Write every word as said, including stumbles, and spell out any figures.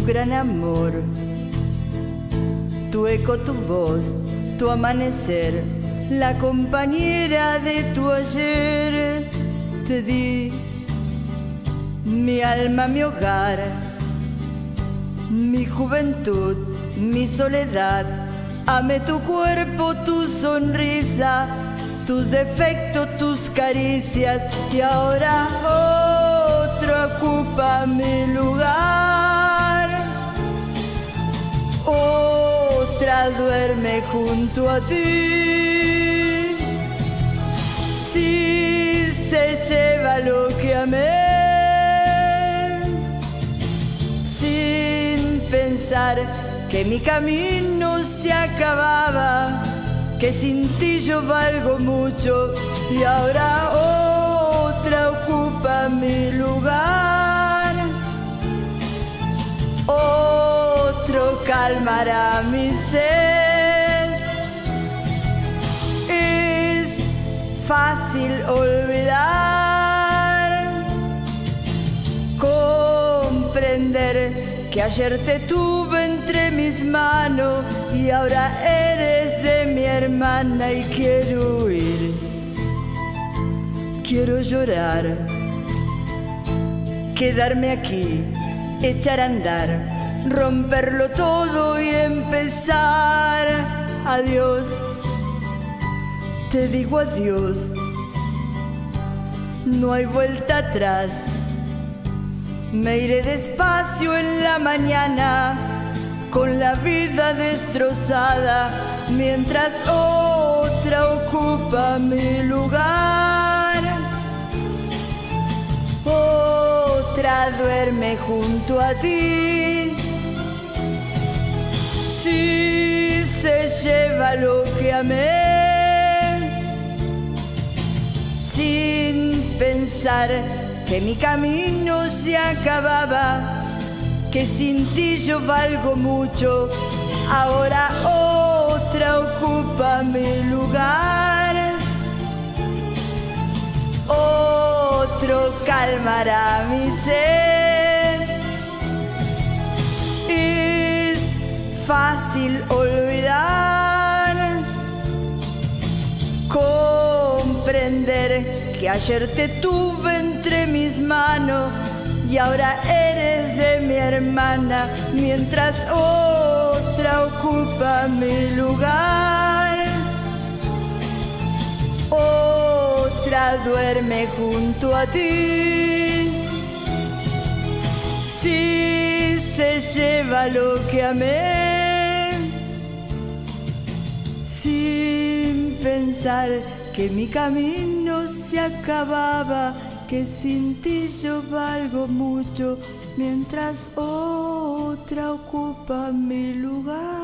gran amor, tu eco, tu voz, tu amanecer, la compañera de tu ayer. Te di mi alma, mi hogar, mi juventud, mi soledad. Amé tu cuerpo, tu sonrisa, tus defectos, tus caricias, y ahora otro ocupa mi lugar. Otra duerme junto a ti. Si se lleva lo que amé, sin pensar que mi camino se acababa, que sin ti yo valgo mucho, y ahora otra ocupa mi lugar. Otro calmará mi sed. Es fácil olvidar, comprender que ayer te tuve entre mis manos y ahora eres de mi hermana, y quiero huir, quiero llorar, quedarme aquí, echar a andar, romperlo todo y empezar. Adiós, te digo adiós, no hay vuelta atrás. Me iré despacio en la mañana, con la vida destrozada, mientras otra ocupa mi lugar. Otra duerme junto a ti. Si se lleva lo que amé, sin pensar que mi camino se acababa, que sin ti yo valgo mucho, ahora otra ocupa mi lugar. Otro calmará mi sed. Es fácil olvidar, comprender que ayer te tuve entre mis manos y ahora eres de mi hermana, mientras otra ocupa mi lugar. Otra duerme junto a ti. Si se lleva lo que amé, sin pensar que mi camino se acababa, que sin ti yo valgo mucho, mientras otra ocupa mi lugar.